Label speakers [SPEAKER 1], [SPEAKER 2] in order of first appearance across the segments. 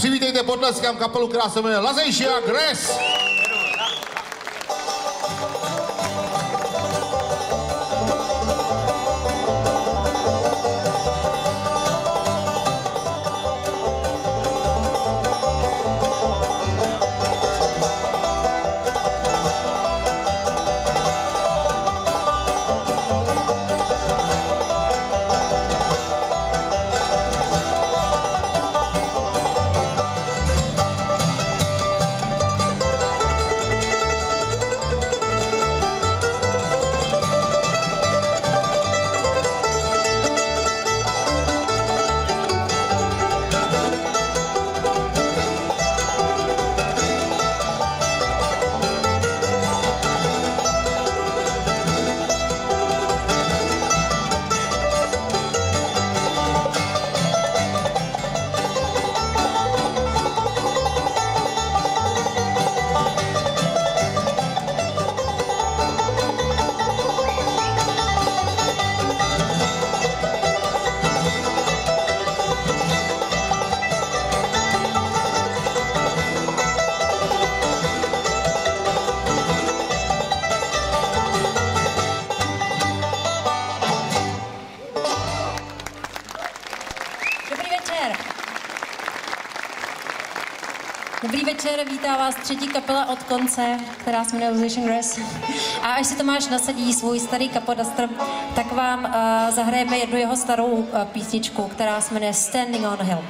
[SPEAKER 1] Přivítejte potleskám kapelu, která se jmenuje Lazejšia Gres.
[SPEAKER 2] Dobrý večer, vítá vás třetí kapela od konce, která se jmenuje Lazejšia Gres. A až si Tomáš nasadí svůj starý kapodastr, tak vám zahrajeme jednu jeho starou písničku, která se jmenuje Standing on a Hill.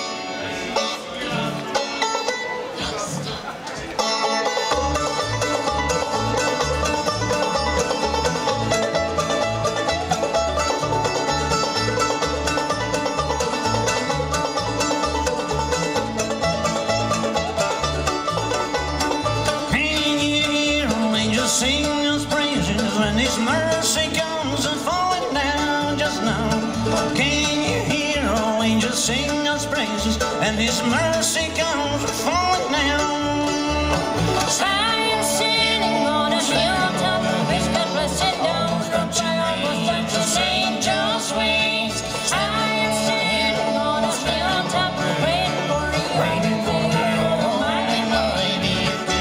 [SPEAKER 3] Sing His praises when His mercy comes and falling down just now. Can you hear all angels sing His praises and His mercy comes and falling down? I am sitting on a hilltop, which God blessed down from Zion was such as angels' wings. I am sitting on a hilltop, waiting for you, waiting for you, Almighty, mighty.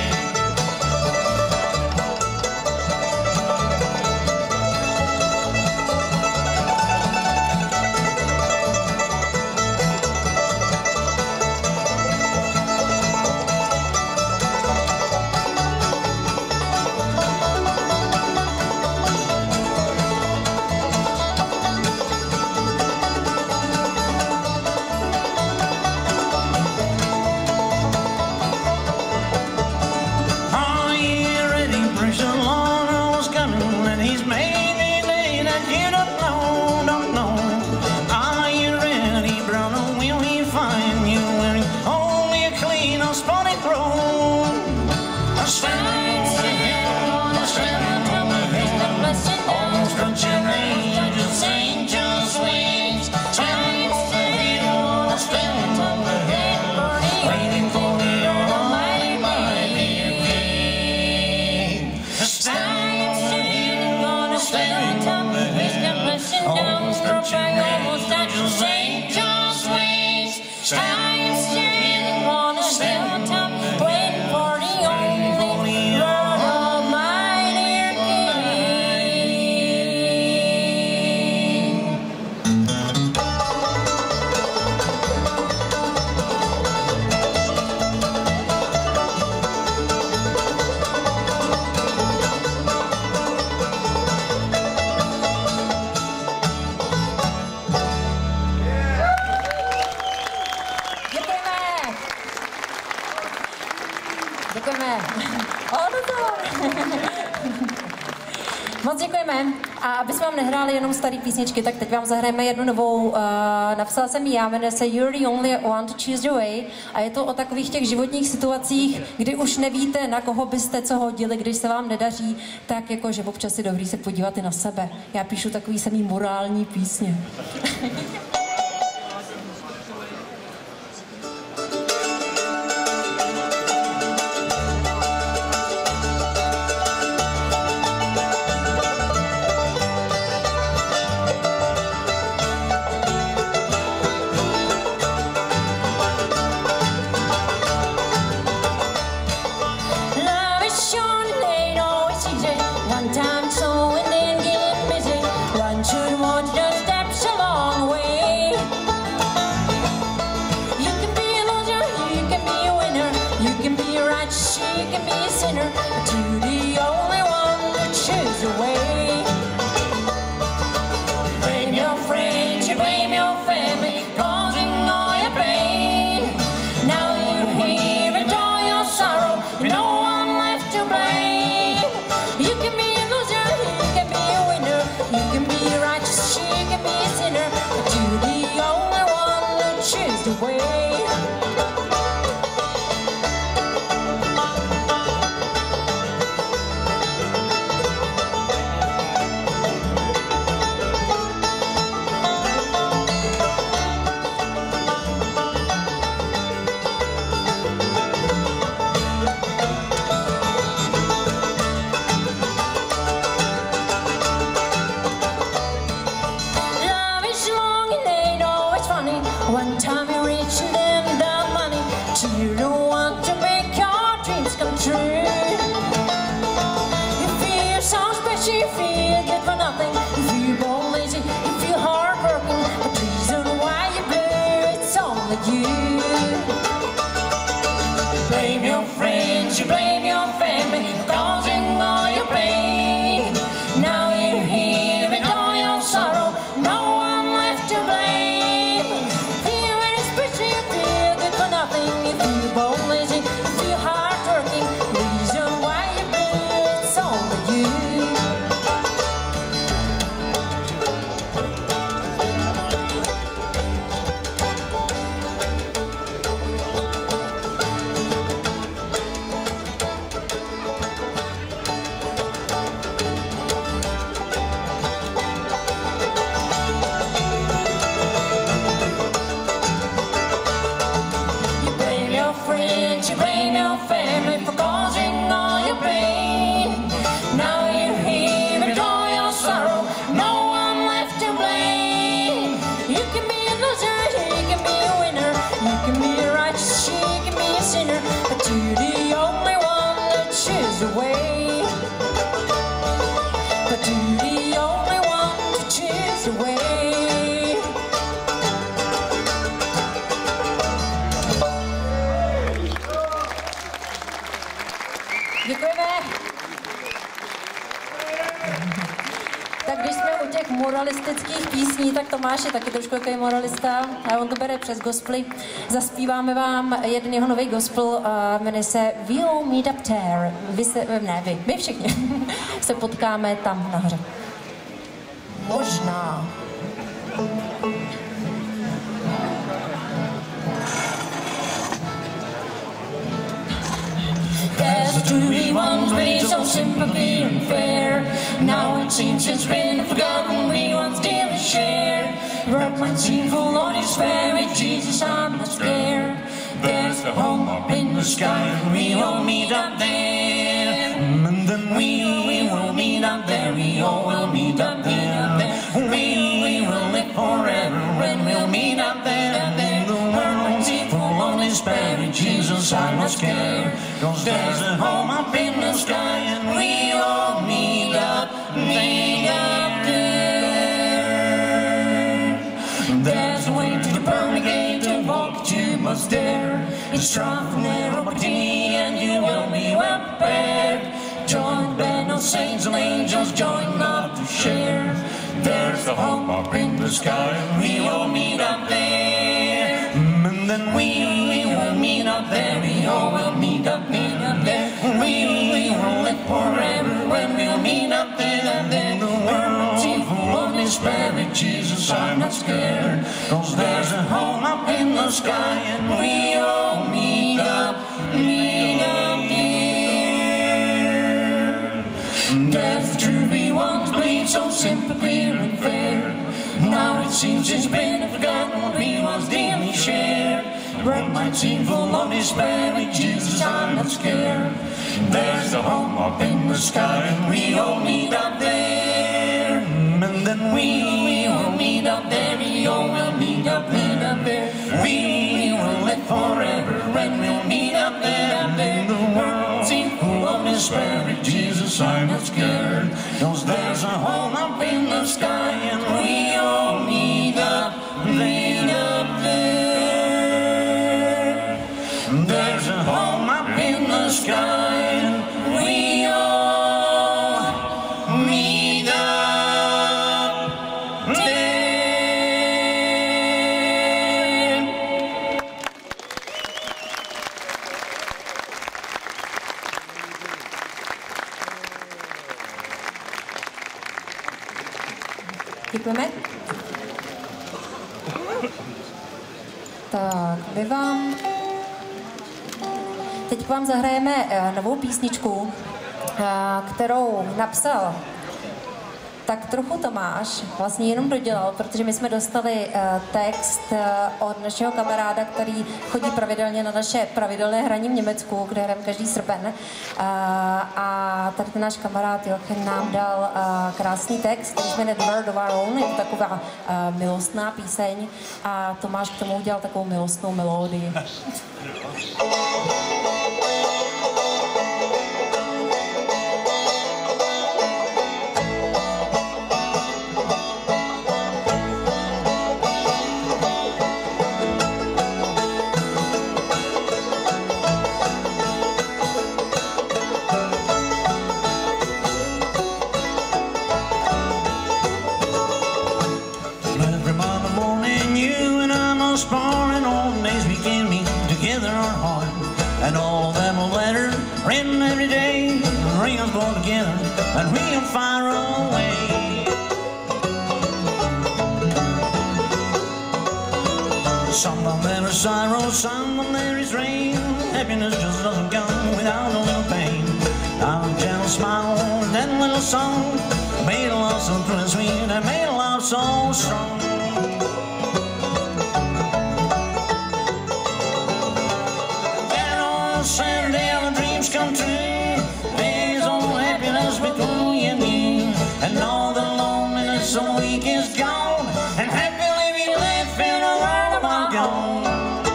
[SPEAKER 2] Moc děkujeme. A aby jsme vám nehráli jenom staré písničky, tak teď vám zahrajeme jednu novou. Napsala jsem ji já, jmenuje se You're the Only One to Choose Your Way. A je to o takových těch životních situacích, kdy už nevíte, na koho byste co hodili, když se vám nedaří, tak jako, že občas je dobrý se podívat i na sebe. Já píšu takový samý morální písně. sinner, to the only one who chooses the way. Blame your friends, you blame your family, causing all your pain. Now you're here and all your sorrow, no one left to blame. You can be a loser, you can be a winner, you can be righteous, you can be a sinner, but to the only one who chooses the way. One time you reach and then down money, you don't want to make your dreams come true. You feel so special, you feel good for nothing, you feel born lazy, you feel hardworking, but the reason why you blue, it's only you. Blame your friends, you blame your family, causing all your pain. Now you're here with all your sorrow, no one left to blame. If you're born lazy, if you're hardworking, reason why you blue, it's only you. You blame your family for causing all your pain. Now you're here with all your sorrow, no one left to blame. You can be a loser, you can be a winner, you can be a righteous, you can be a sinner, but you're the only one that chooses the way. But you're the only one to choose the way. Děkujeme. Tak když jsme u těch moralistických písní, tak Tomáš je taky trošku takový moralista a on to bere přes gospely. Zaspíváme vám jeden jeho nový gospel, jmenuje se We'll Meet Up There. My všichni se potkáme tam nahoře. Možná. There's to be ones made so sympathy and fair. Now it seems it's been forgotten we once dearly shared. Right might seem full on his fairy, Jesus, I'm not scared. There's a home up in the sky and we all meet up there. And then we will meet up there, we all will meet up there. We will live forever and we'll meet up there. And then the world might seem full on his fairy, Jesus, I'm not scared. 'Cause there's a home up in the sky and we all meet up there. There's a way to the pearly gate to walk you must dare. It's rough and narrow but deep and you will be well prepared. Join the band of saints and angels, join love to share. There's a home up in the sky and we all meet up there. And then we will meet up there, we all will meet up there. We will live forever when we'll meet up there. And then the world's full of his spirit, Jesus, I'm not scared. 'Cause there's a home up in the sky and we all meet up there. Death to be one's bleed so sympathy and fair. Now it seems it's been forgotten we once dearly shared. Bread might seem full of his spirit, Jesus, I'm not scared. There's a home up in the sky and we all meet up there. And then we will meet up there, we all will meet up there. We will live forever and we'll meet up there. And then the world seems full of his spirit, Jesus, I'm not scared. 'Cause there's a home up in the sky and we all meet up there. There's a home up in the sky and Děkujeme. Tak, my vám... Teď vám zahrajeme novou písničku, kterou napsal tak trochu Tomáš, vlastně jenom dodělal, protože my jsme dostali text od našeho kamaráda, který chodí pravidelně na naše pravidelné hraní v Německu, kde hrajeme každý srpen. A tady ten náš kamarád Joachim nám dal krásný text, který se jmenuje The World of Our Own, je to taková milostná píseň a Tomáš k tomu udělal takovou milostnou melódii.
[SPEAKER 3] And all of them will letters written every day, bring us both together, and we'll fire away. Some of them there is sorrow, some of them there is rain. Happiness just doesn't come without a little pain. Now a gentle smile, and that little song made a love so true and sweet, and made a love so strong. Saturday all the dreams come true. There's all happiness between you and me, and all the loneliness of the week is gone, and happily we live in a world of our own.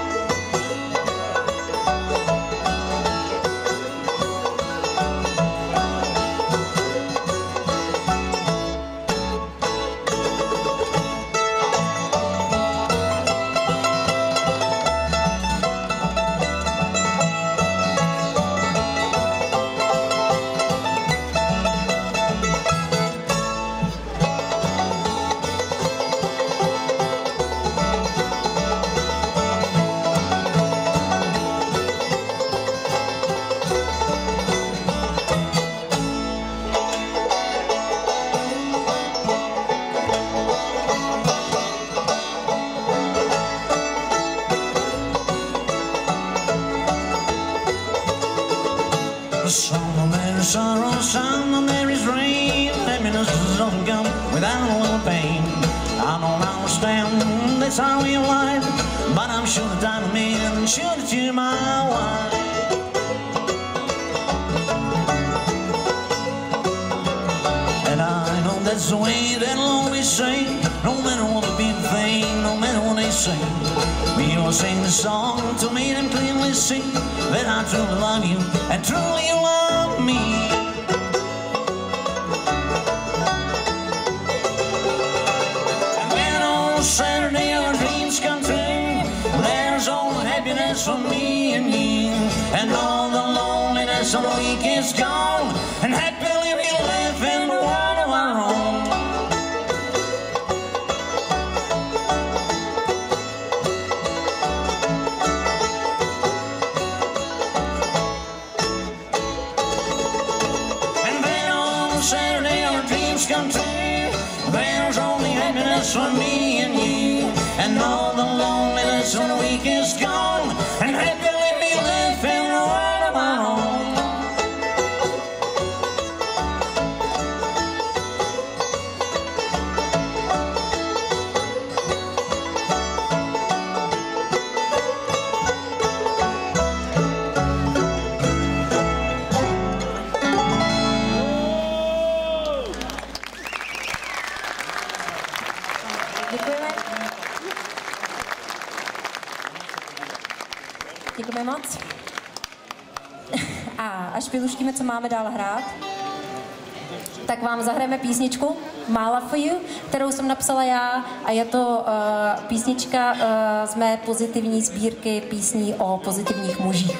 [SPEAKER 3] Some of there is sorrow, some of there is rain. Happiness doesn't come without a little pain. I don't understand this how we life, but I'm sure that I'm a man, sure that you're my wife. And I know that's the way that'll always say, no matter what the people think, no matter what they say. We will sing the song to make them clearly see that I truly love you and truly you love me. And when on Saturday our dreams come true, there's all the happiness for me and you, and all the loneliness of the week is gone, and happily we live in the world of our own. Come true. There's only happiness for me and you, and all the loneliness of the week is gone, and happily we live in a world of our own.
[SPEAKER 2] Děkujeme moc. A až vyluštíme, co máme dál hrát, tak vám zahrajeme písničku My Love For You, kterou jsem napsala já, a je to písnička z mé pozitivní sbírky písní o pozitivních mužích.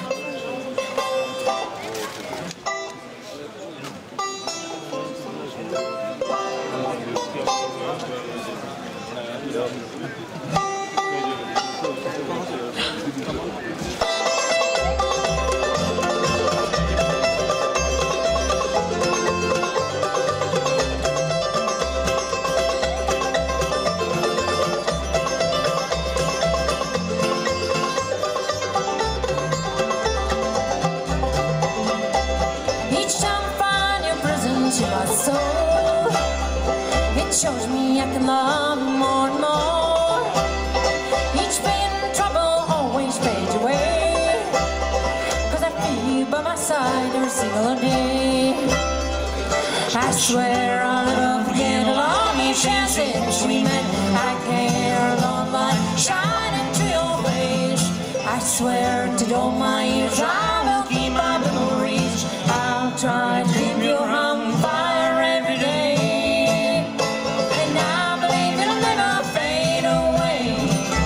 [SPEAKER 2] shows me I can love him more and more. Each pain and trouble always fades away, 'cause I feel by my side every single day. I swear I'll never forget all these chances we met. I care Lord light shining through your face. I swear to all my years I will keep my memories. I'll try to keep your on fire every day, and I believe it'll never fade away.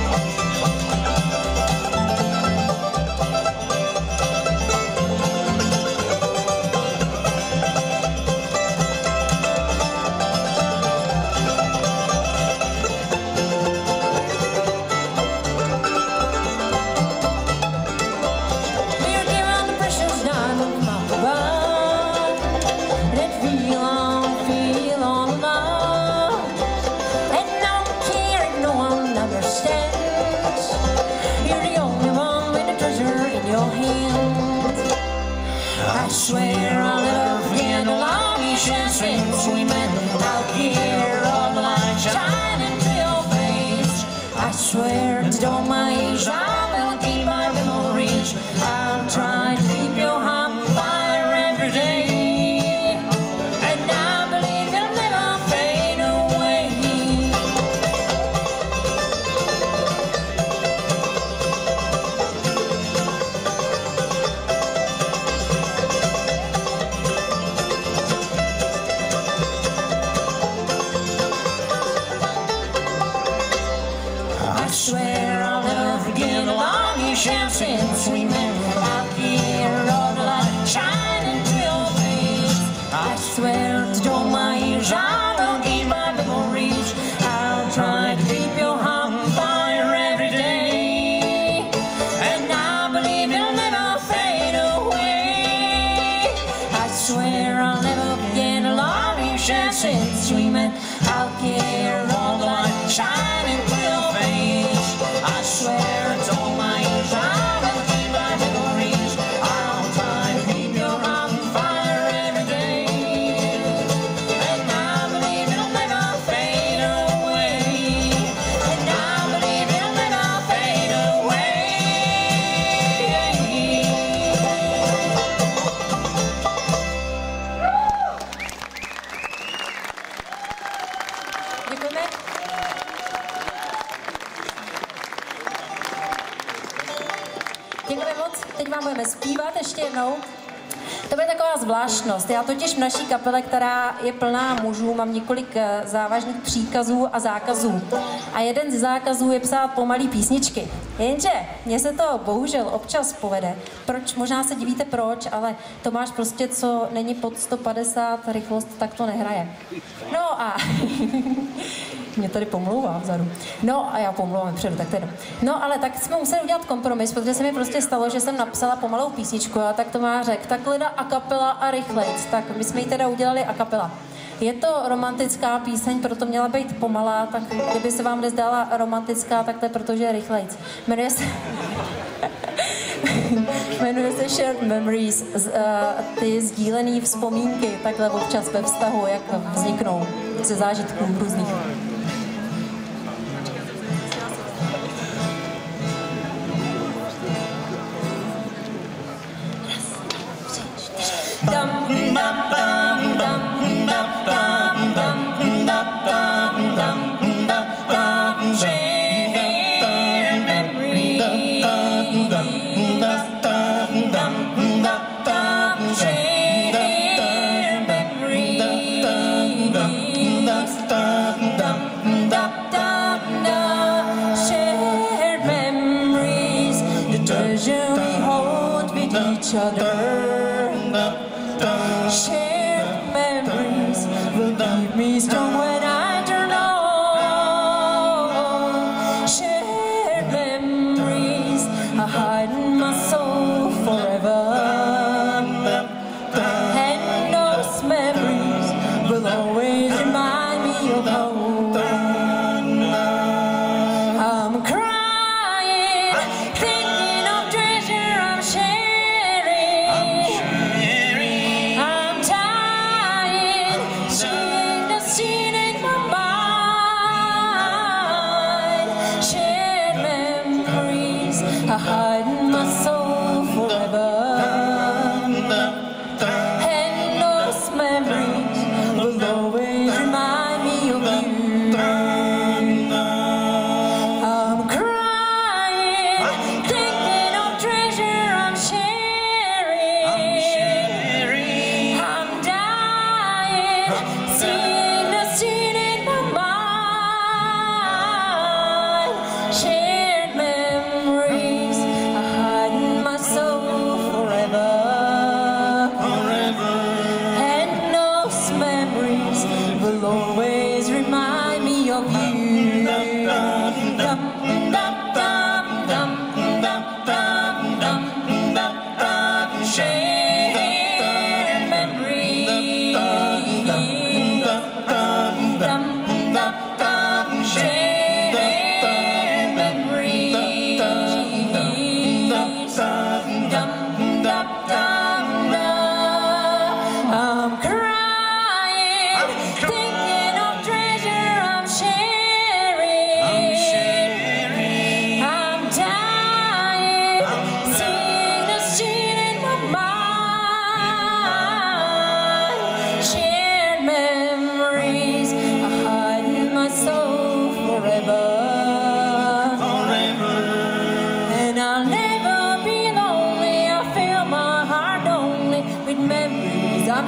[SPEAKER 2] We're given the precious diamond from up above, and feel on love, and I don't care if no one understands. You're the only one with the treasure in your hands. I swear I'll never forget the long years since we met. I'll care all the light shining through your face. I swear to all my age I will keep my memories. I'll try to keep your heart on fire every day, and I believe it'll never fade away. I swear I'll never forget the long years since we met. I'll hear all the light shining through your face. I swear to all my years I will keep my memories. I'll try to keep your heart on fire every day, and I believe it'll never fade away. I swear I'll never forget the long years since we met. I'll care all the light shining through your face. I swear it's all my years I will keep my memories. I'll try to keep your heart on fire every day, and I believe it'll never fade away, and I believe it'll never fade away. Děkujeme. Děkujeme moc. Teď vám budeme zpívat ještě jednou. To bude taková zvláštnost. Já totiž v naší kapele, která je plná mužů, mám několik závažných příkazů a zákazů. A jeden z zákazů je psát pomalý písničky. Jenže mně se to bohužel občas povede. Proč? Možná se divíte proč, ale Tomáš prostě, co není pod 150 rychlost, tak to nehraje. No a mě tady pomlouvá vzadu. No a já pomlouvám předu, tak to je. No ale tak jsme museli udělat kompromis, protože se mi prostě stalo, že jsem napsala pomalou písničku a tak Tomáš řekl, takhle dá a kapela a rychlejc. Tak my jsme ji teda udělali a kapela. Je to romantická píseň, proto měla být pomalá, tak kdyby se vám nezdála romantická, tak to je protože je rychlejc. Jmenuje se Shared Memories, ty sdílené vzpomínky, takhle občas ve vztahu, jak vzniknou ze zážitků různých. Each other, shared memories will keep me strong when I turn old. Shared memories I hide in my soul forever, and those memories will always remind me of home. I'm crying, thinking of treasure I'm sharing.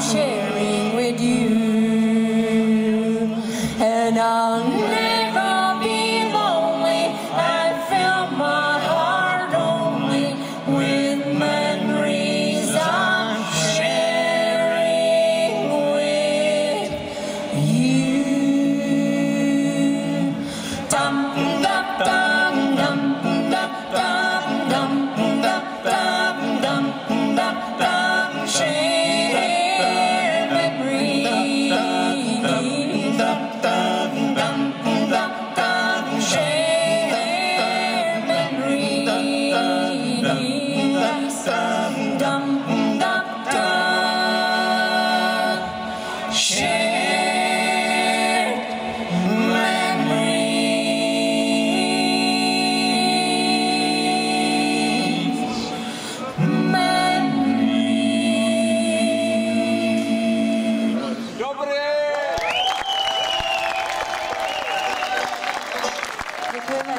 [SPEAKER 2] sharing with you. And I'll never be lonely. I fill my heart only with memories I'm sharing with you. Dum dum dum dum dum dum dum dum dum dum dum dum. Share memories. Dum dum dum dum dum. Share memories. Dum dum dum. Share Děkujeme.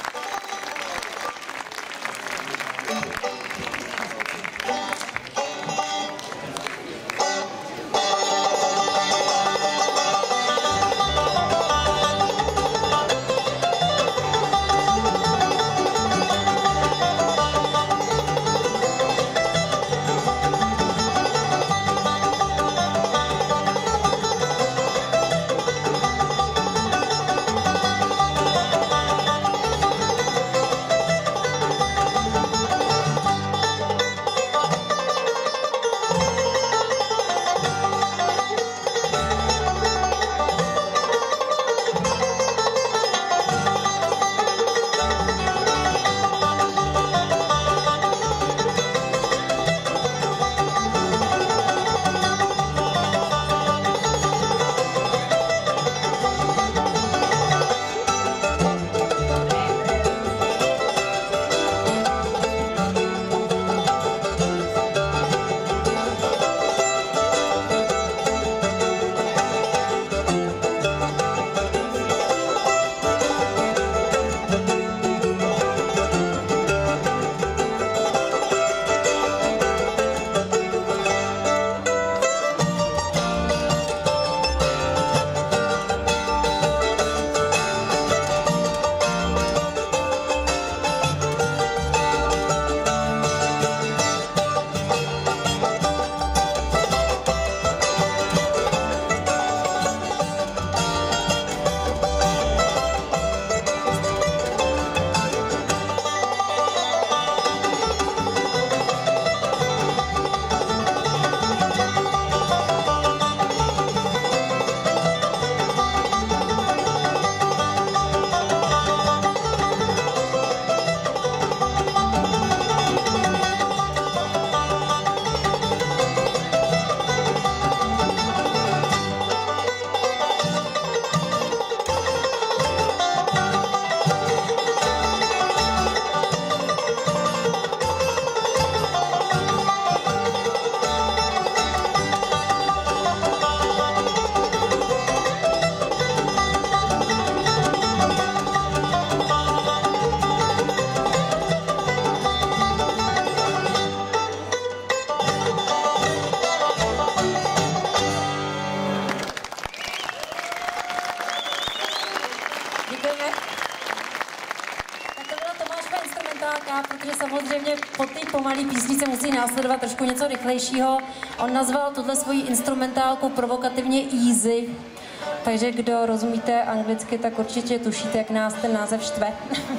[SPEAKER 2] Protože samozřejmě po té pomalé písničce musí následovat trošku něco rychlejšího. On nazval tuhle svoji instrumentálku provokativně Easy. Takže kdo rozumíte anglicky, tak určitě tušíte, jak nás ten název štve.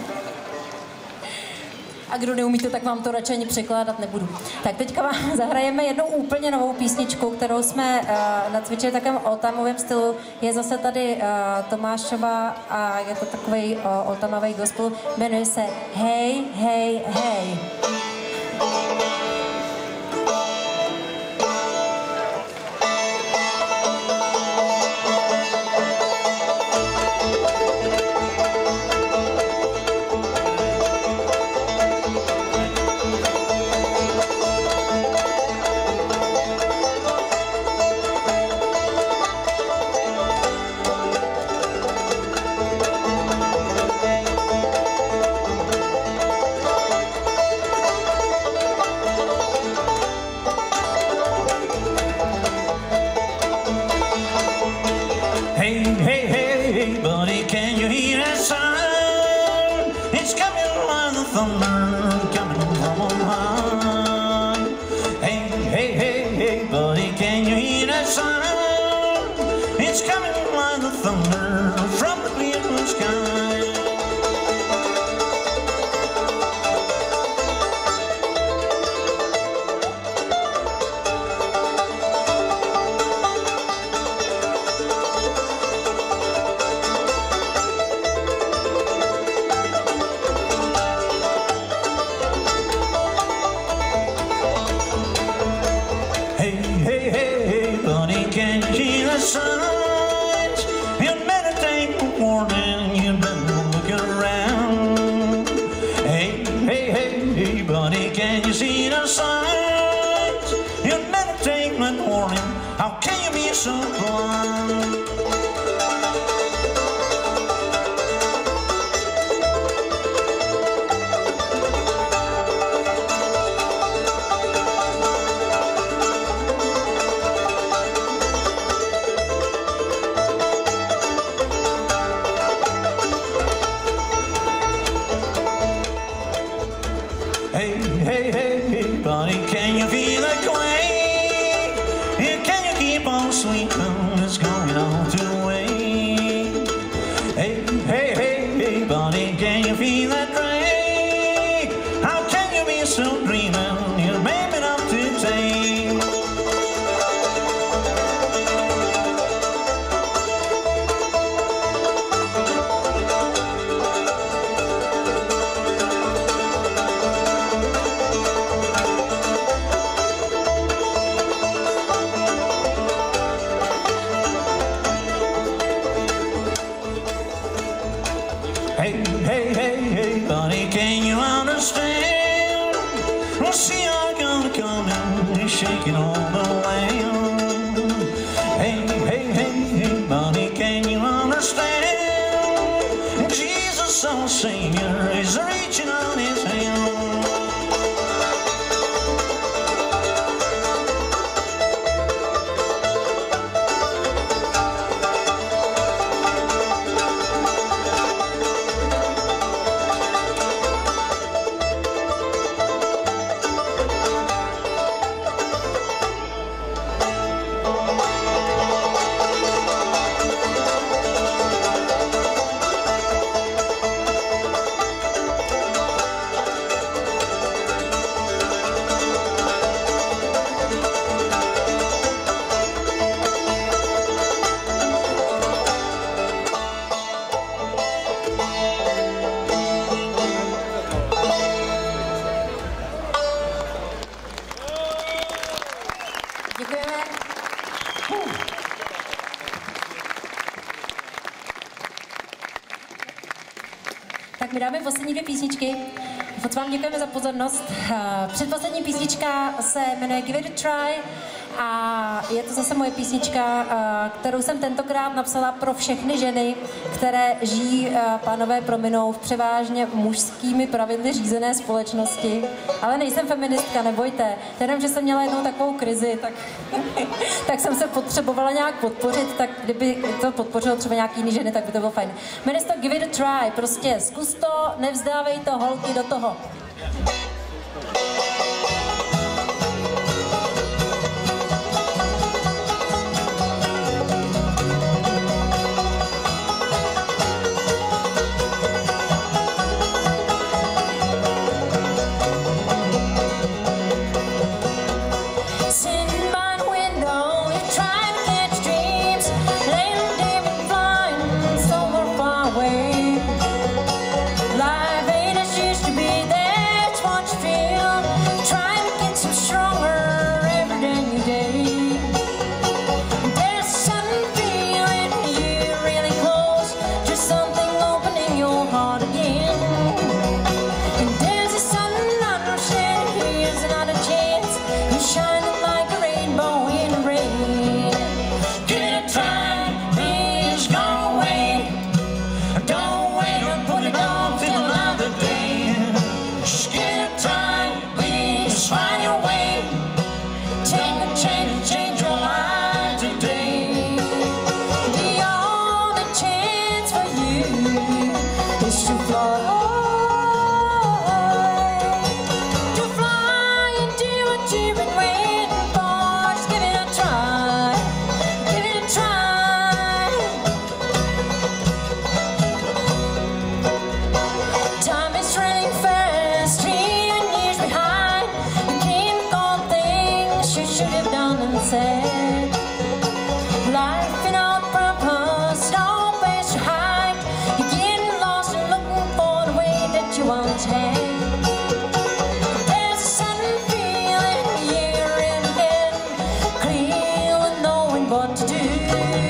[SPEAKER 2] A kdo neumíte, tak vám to radši ani překládat nebudu. Tak teďka vám zahrajeme jednu úplně novou písničku, kterou jsme nacvičili v takovém oldtimeovém stylu. Je zase tady Tomášova a je to takový oldtimeový gospel. Jmenuje se Hey, Hey, Hey.
[SPEAKER 3] signs. You better take a warning, you better look around. Hey, hey, hey, hey, buddy, can you see the signs? You better take that warning, how can you be so blind? Hey, hey, hey, hey, buddy, can you feel that quake? Can you keep on sleeping? It's going on away. Hey, hey, hey, hey, buddy, can you feel that drag? How can you be so dreaming? You're brave enough to take. Hey, hey, hey, hey, buddy, can you understand? Well, see, I'm gonna come and shake it all the land. Hey, hey, hey, hey, buddy, can you understand? Jesus, our Savior, is reaching out his hand.
[SPEAKER 2] Děkujeme. Tak my dáme poslední dvě písničky. Moc vám děkujeme za pozornost. Předposlední písnička se jmenuje Give It a Try a je to zase moje písnička, kterou jsem tentokrát napsala pro všechny ženy, které žijí, pánové prominou, v převážně mužskými pravidly řízené společnosti. Ale nejsem feministka, nebojte. Jenom, že jsem měla jednou takovou krizi, tak jsem se potřebovala nějak podpořit, tak kdyby to podpořilo třeba nějaký jiný ženy, tak by to bylo fajn. Jmenuje se to Give It a Try, prostě zkus to, nevzdávej to, holky, do toho. Said, life without purpose, no place to hide. You're getting lost and looking for the way that you once had. There's a sudden feeling here in the head, clear and knowing what to do.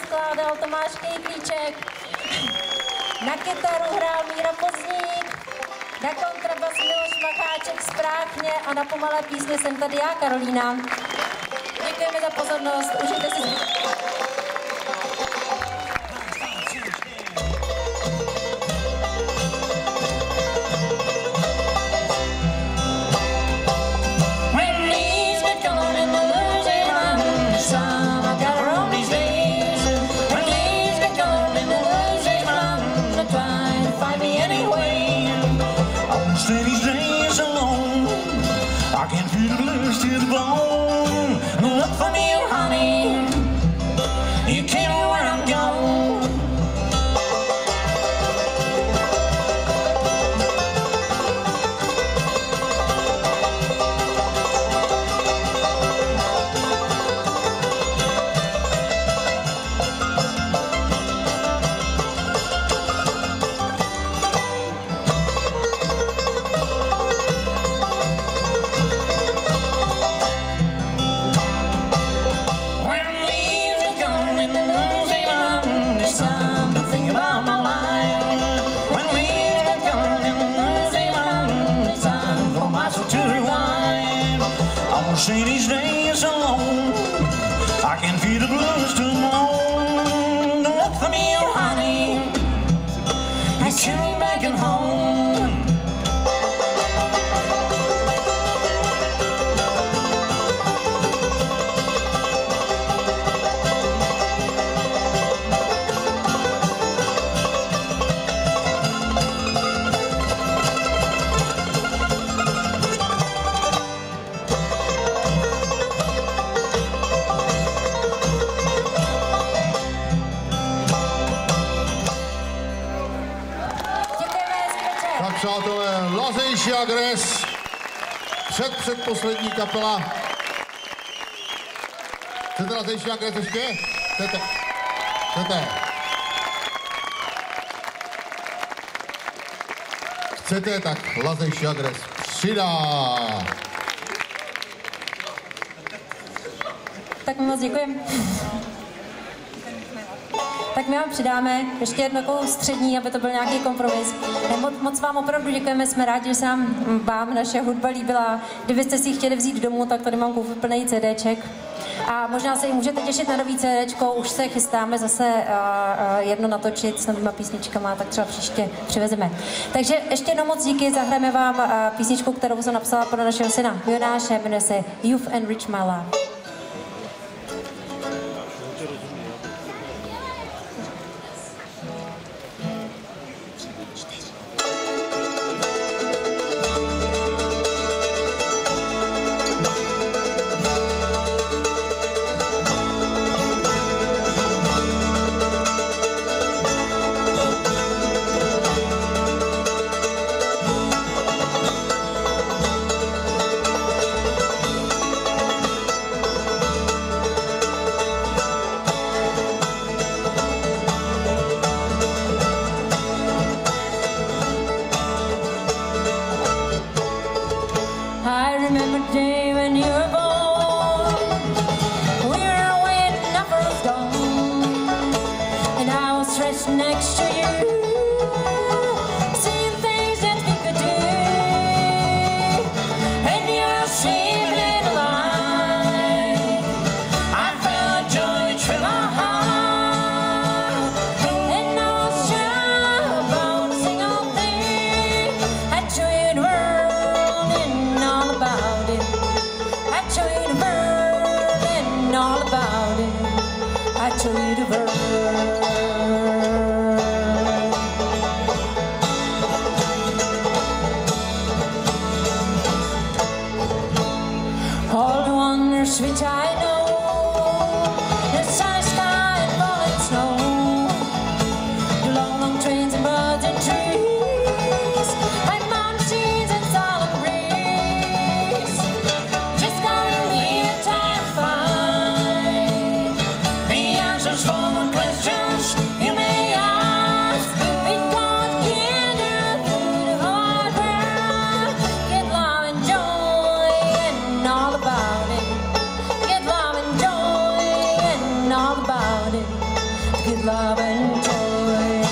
[SPEAKER 2] skládal Tomáš Kejklíček, na kytaru hrál Míra Pozdník, na kontrabas Miloš Macháček z Práchně a na pomalé písně jsem tady já, Karolína. Děkujeme za pozornost, užijte si
[SPEAKER 3] These days alone, I can feel the blues to the bone. Look for me, honey, you can't know where I'm going. Say these days alone, I can feel the blues to moan. Don't look for me, oh honey, I can't back at home.
[SPEAKER 1] Přátelé, Lazejši Agres, předposlední kapela. Chcete Lazejši Agres ještě? Chcete? Chcete, tak Lazejši Agres přidá.
[SPEAKER 2] Tak moc děkujeme. Tak my vám přidáme ještě jednu takovou střední, aby to byl nějaký kompromis. Moc vám opravdu děkujeme, jsme rádi, že se vám naše hudba líbila. Kdybyste si ji chtěli vzít domů, tak tady mám plný CDček. A možná se i můžete těšit na nový CDčko, už se chystáme zase jedno natočit s novýma písničkama, tak třeba příště přivezeme. Takže ještě jednou moc díky, zahrajeme vám písničku, kterou jsem napsala pro našeho syna Jonáše, jmenuje se You've Enriched My Life. Next to you, seeing things that we could do, and you're saving a life. I felt joy through my heart, and I was sure about a single thing. I told you the world and all about it. I told you the world and all about it. I told you the world. good love and joy.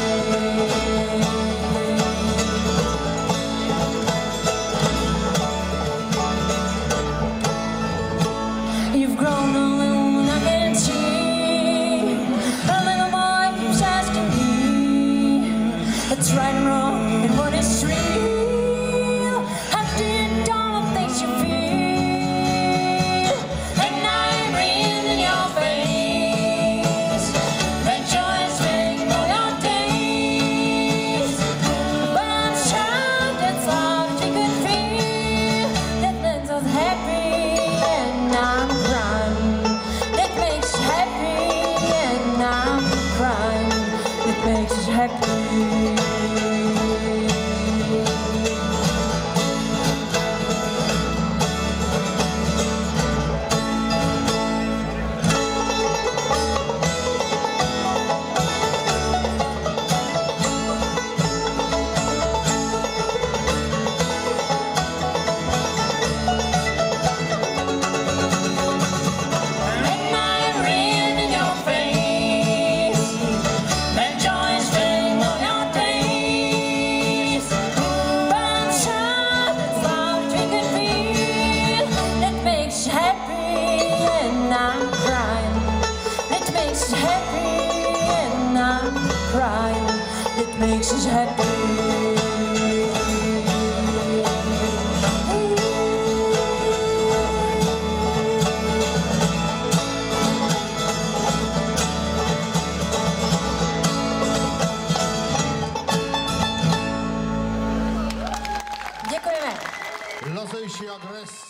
[SPEAKER 2] You've grown alone, I can see. A little boy keeps asking me what's right and wrong and what is real. How do you all the things you feel? And I'm reading in your face that joy is filling all your days. But I'm sure that's all that you could feel. That makes us happy and I'm crying. That makes you happy and I'm crying. That makes us happy. It makes us happy. Děkujeme.
[SPEAKER 1] Lazejší agres.